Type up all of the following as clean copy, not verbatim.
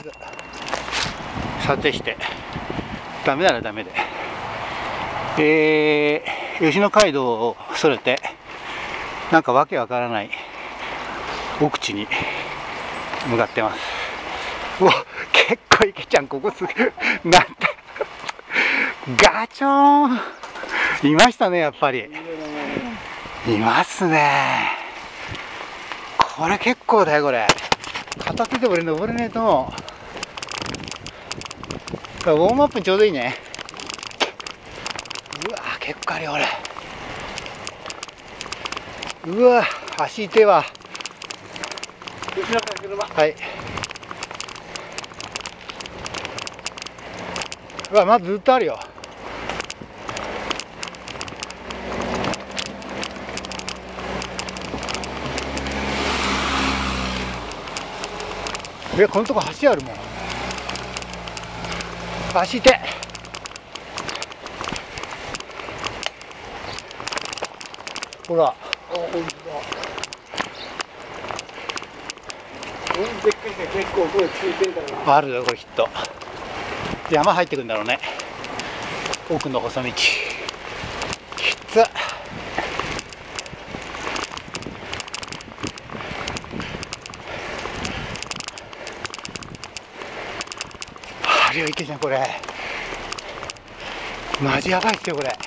ず撮影してダメならダメで、吉野街道をそれてなんかわけわからない奥地に向かってます。うわ、結構池ちゃんここすぐなんてガチョーンいましたね。やっぱりいますね。これ結構だよ。これ片手で俺登れねえと思う。ウォームアップにちょうどいいね。うわ結構あるよ俺。うわ足痛いわ。はい。うわまだずっとあるよ。このとこ橋あるもん。足痛い。ほら。あるよこれきっと。山入ってくんだろうね。奥の細道。きつっ。あるよ池ちゃんこれ。マジやばいっすよこれ。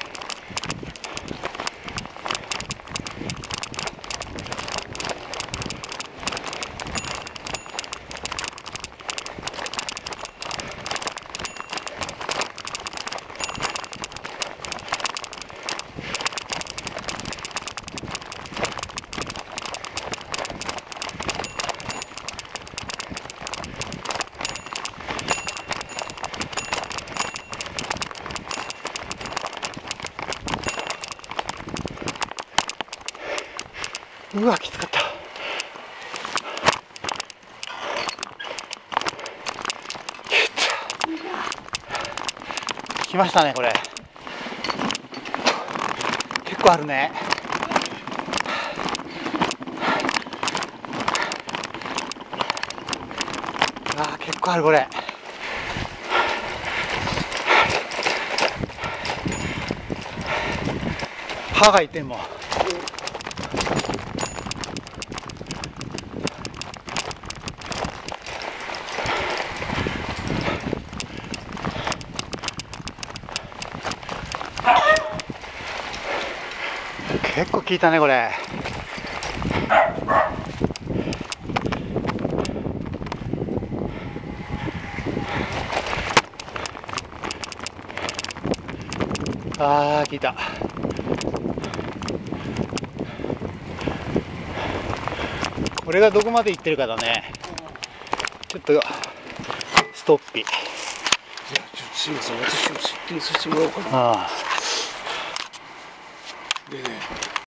うわきつかった。来ましたねこれ。結構あるね。結構あるこれ。歯が痛いもん。結構効いたねこれ。効いた。これがどこまで行ってるかだね。ちょっとストッピ。いや、 ちょっとすいません、私を設定させてもらおうかな。 ああ。 でね。